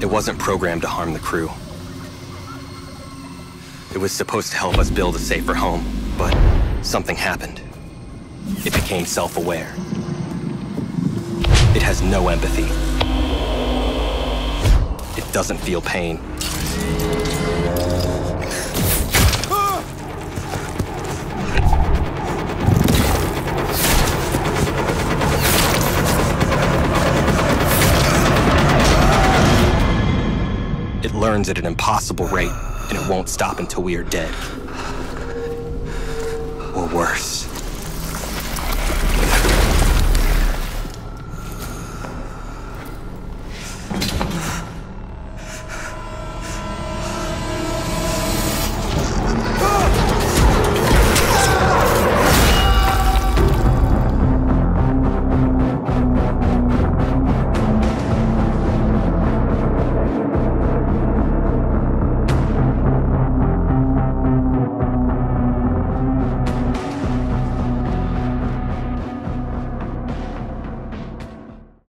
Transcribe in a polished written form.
It wasn't programmed to harm the crew. It was supposed to help us build a safer home, but something happened. It became self-aware. It has no empathy. It doesn't feel pain. It learns at an impossible rate, and it won't stop until we are dead. Or worse.